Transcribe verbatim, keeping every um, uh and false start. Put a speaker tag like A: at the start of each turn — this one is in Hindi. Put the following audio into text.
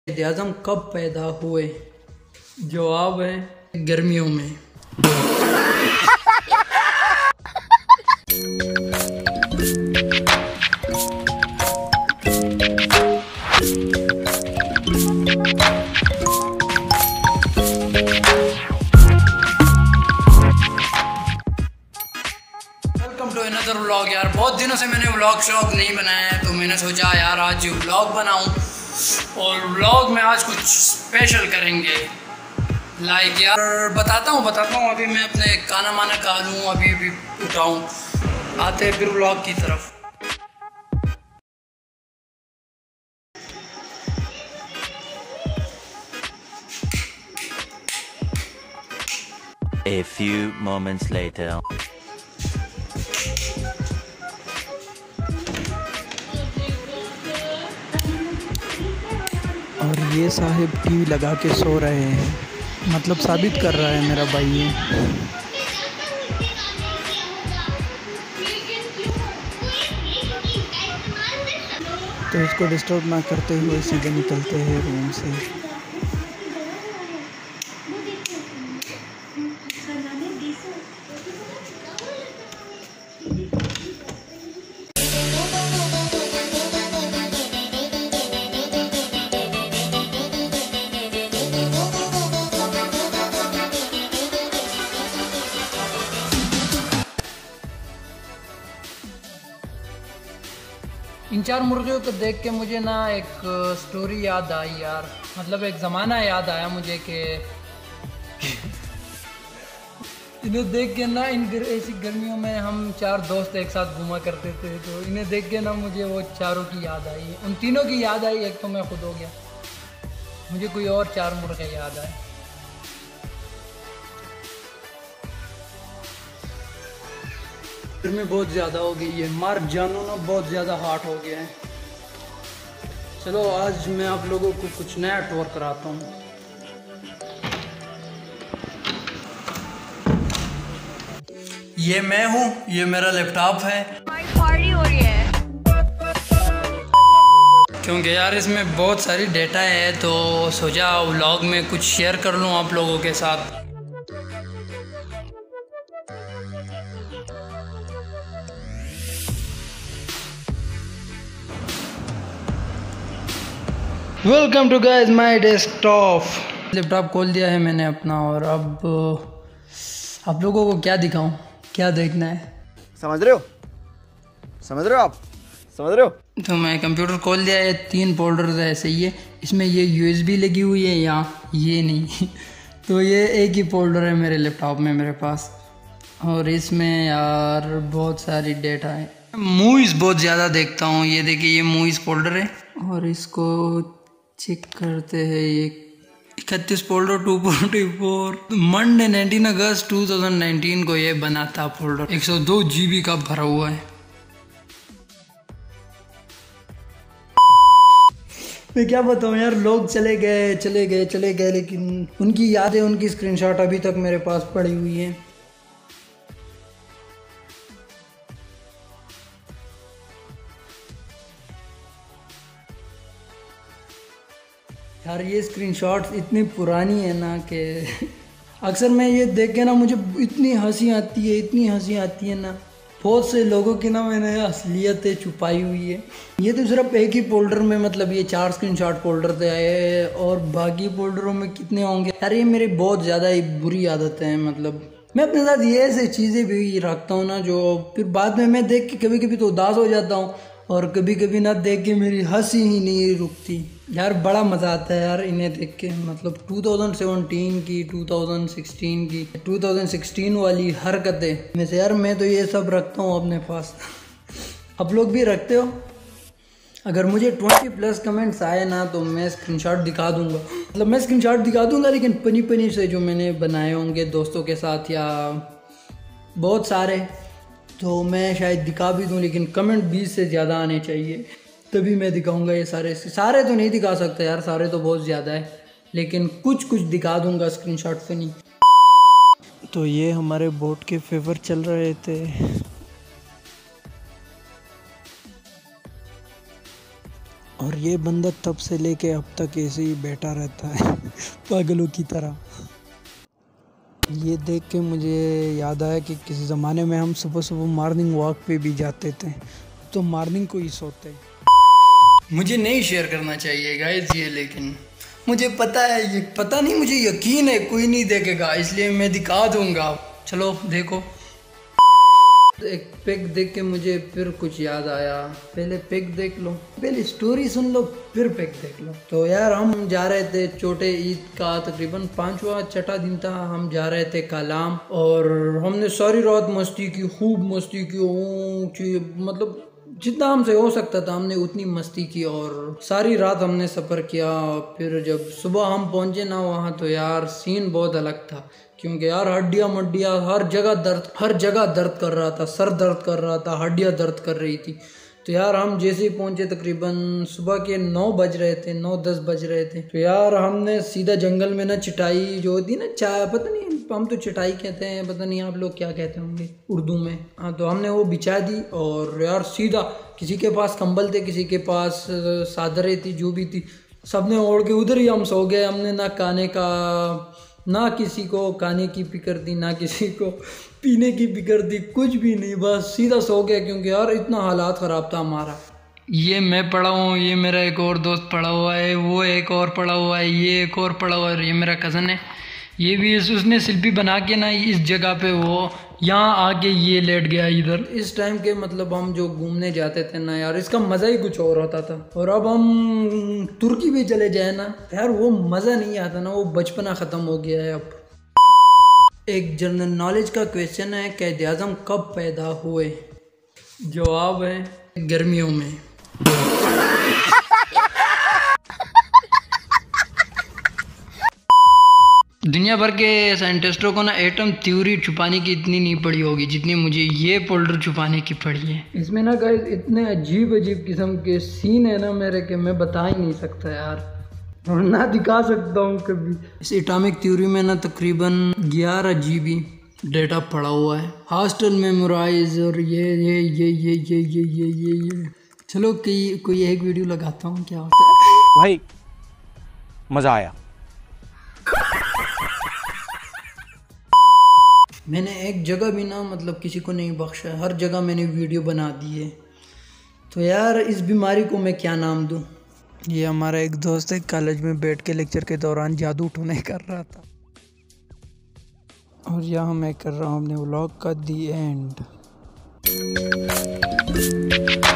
A: आज़म कब पैदा हुए? जवाब है गर्मियों में। Welcome to another vlog. यार बहुत दिनों से मैंने व्लॉग शॉग नहीं बनाया है, तो मैंने सोचा यार आज व्लॉग बनाऊं। और व्लॉग में आज कुछ स्पेशल करेंगे। लाइक यार बताता हूँ बताता हूँ अभी मैं अपने खाना माना खा लूँ, अभी अभी उठाऊँ, आते हैं फिर व्लॉग की तरफ।
B: A few moments later.
C: और ये साहिब टीवी लगा के सो रहे हैं, मतलब साबित कर रहा है मेरा भाई ये। तो इसको डिस्टर्ब ना करते हुए सीधे निकलते हैं रूम से।
A: इन चार मुर्गियों को देख के मुझे ना एक स्टोरी याद आई यार, मतलब एक ज़माना याद आया मुझे कि इन्हें देख के ना इन ऐसी गर्मियों में हम चार दोस्त एक साथ घूमा करते थे, तो इन्हें देख के ना मुझे वो चारों की याद आई, उन तीनों की याद आई। एक तो मैं खुद हो गया, मुझे कोई और चार मुर्गे याद आए। गर्मी बहुत ज़्यादा हो गई है, मार जानू ना बहुत ज़्यादा हॉट हो गया है। चलो आज मैं आप लोगों को कुछ नया टूर कराता हूँ। ये मैं हूँ, ये मेरा लैपटॉप है।
D: पार्टी हो रही है
A: क्योंकि यार इसमें बहुत सारी डेटा है, तो सोचा व्लॉग में कुछ शेयर कर लूँ आप लोगों के साथ। Welcome to guys my desktop. Laptop खोल दिया है मैंने अपना, और अब आप लोगों को क्या दिखाऊं, क्या देखना है,
E: समझ रहे हो समझ रहे हो आप समझ रहे हो?
A: तो मैं कंप्यूटर खोल दिया है। तीन फोल्डर्स है ऐसे ही है, इसमें ये यूएसबी लगी हुई है, यहाँ ये नहीं तो ये एक ही फोल्डर है मेरे लैपटॉप में मेरे पास, और इसमें यार बहुत सारी डेटा है। मूवीज़ बहुत ज़्यादा देखता हूँ। ये देखिए ये मूवीज़ फोल्डर है, और इसको चेक करते हैं। ये इकतीस folder to forty four Monday nineteen अगस्त टू थाउजेंड नाइनटीन को ये बना था फोल्डर। एक सौ दो जी बी का भरा हुआ है। मैं क्या बताऊँ यार, लोग चले गए चले गए चले गए लेकिन उनकी यादें, उनकी स्क्रीनशॉट अभी तक मेरे पास पड़ी हुई है। यार ये स्क्रीनशॉट्स इतनी पुरानी है ना कि अक्सर मैं ये देख के ना मुझे इतनी हंसी आती है, इतनी हंसी आती है ना। बहुत से लोगों की ना मैंने असलियतें छुपाई हुई है। ये तो सिर्फ एक ही फोल्डर में, मतलब ये चार स्क्रीनशॉट फोल्डर थे आए, और बाकी फोल्डरों में कितने होंगे यार। ये मेरी बहुत ज़्यादा ही बुरी आदतें हैं। मतलब मैं अपने साथ ये ऐसी चीज़ें भी रखता हूँ ना, जो फिर बाद में मैं देख के कभी कभी तो उदास हो जाता हूँ, और कभी कभी ना देख के मेरी हंसी ही नहीं रुकती। यार बड़ा मज़ा आता है यार इन्हें देख के। मतलब टू थाउजेंड सेवेंटीन की, टू थाउजेंड सिक्सटीन की, टू थाउजेंड सिक्सटीन वाली हरकतें में से यार मैं तो ये सब रखता हूँ अपने पास। आप लोग भी रखते हो? अगर मुझे ट्वेंटी प्लस कमेंट्स आए ना तो मैं स्क्रीनशॉट दिखा दूंगा। मतलब मैं स्क्रीनशॉट दिखा दूंगा, लेकिन पनी पनी से जो मैंने बनाए होंगे दोस्तों के साथ या बहुत सारे, तो मैं शायद दिखा भी दूं, लेकिन कमेंट बीस से ज़्यादा आने चाहिए तभी मैं दिखाऊंगा। ये सारे सारे तो नहीं दिखा सकता यार, सारे तो बहुत ज़्यादा है, लेकिन कुछ कुछ दिखा दूंगा स्क्रीनशॉट पे नहीं।
C: तो ये हमारे बोट के फेवर चल रहे थे, और ये बंदा तब से लेके अब तक ऐसे ही बैठा रहता है पागलों की तरह। ये देख के मुझे याद आया कि किसी ज़माने में हम सुबह सुबह मॉर्निंग वॉक पे भी जाते थे, तो मॉर्निंग को ही सोते।
A: मुझे नहीं शेयर करना चाहिए गाइस ये, लेकिन मुझे पता है, ये पता नहीं, मुझे यकीन है कोई नहीं देखेगा, इसलिए मैं दिखा दूंगा। चलो देखो। एक पिक देख के मुझे फिर कुछ याद आया। पहले पिक देख लो, पहले स्टोरी सुन लो, फिर पिक देख लो। तो यार हम जा रहे थे छोटे ईद का तकरीबन पांचवा छठा दिन था, हम जा रहे थे कालाम और हमने सारी रात मस्ती की, खूब मस्ती की, ऊँची मतलब जितना हमसे हो सकता था हमने उतनी मस्ती की और सारी रात हमने सफ़र किया। फिर जब सुबह हम पहुंचे ना वहाँ, तो यार सीन बहुत अलग था, क्योंकि यार हड्डियाँ मड्डियाँ हर जगह दर्द, हर जगह दर्द कर रहा था, सर दर्द कर रहा था, हड्डियाँ दर्द कर रही थी। तो यार हम जैसे ही पहुंचे तकरीबन सुबह के नौ बज रहे थे, नौ दस बज रहे थे, तो यार हमने सीधा जंगल में ना चटाई जो होती ना, चाय पता नहीं हम तो चटाई कहते हैं, पता नहीं आप लोग क्या कहते होंगे उर्दू में। हाँ, तो हमने वो बिछा दी और यार सीधा किसी के पास कंबल थे, किसी के पास चादरें थी, जो भी थी सबने ओढ़ के उधर ही हम सो गए। हमने ना खाने का, ना किसी को खाने की फिक्र थी, ना किसी को पीने की फिक्र थी, कुछ भी नहीं, बस सीधा सो गया, क्योंकि यार इतना हालात ख़राब था हमारा। ये मैं पड़ा हूँ, ये मेरा एक और दोस्त पड़ा हुआ है, वो एक और पड़ा हुआ है, ये एक और पड़ा हुआ है, ये मेरा कज़न है, ये भी उसने सेल्फी बना के ना इस जगह पे वो यहाँ आके ये लेट गया इधर। इस टाइम के मतलब हम जो घूमने जाते थे ना यार, इसका मज़ा ही कुछ और होता था। और अब हम तुर्की भी चले जाए ना यार, वो मज़ा नहीं आता ना, वो बचपना ख़त्म हो गया है अब। एक जनरल नॉलेज का क्वेश्चन है, क़ायद आज़म कब पैदा हुए? जवाब है गर्मियों में। दुनिया भर के साइंटिस्टों को ना एटम थ्योरी छुपाने की इतनी नहीं पड़ी होगी जितनी मुझे ये फोल्डर छुपाने की पड़ी है। इसमें ना गाइस इतने अजीब अजीब किस्म के सीन है ना मेरे, के मैं बता ही नहीं सकता यार, और ना दिखा सकता हूँ कभी। इस एटॉमिक थ्योरी में ना तकरीबन ग्यारह जी बी डेटा पड़ा हुआ है, हॉस्टल मेमोराइज और ये ये ये ये ये ये ये ये ये चलो कोई कोई एक वीडियो लगाता हूँ, क्या होता है
E: भाई मजा आया।
A: मैंने एक जगह भी ना मतलब किसी को नहीं बख्शा, हर जगह मैंने वीडियो बना दी है। तो यार इस बीमारी को मैं क्या नाम दूँ?
C: ये हमारा एक दोस्त है, कॉलेज में बैठ के लेक्चर के दौरान जादू टोने कर रहा था, और यहाँ मैं कर रहा हूँ अपने व्लॉग का दी एंड।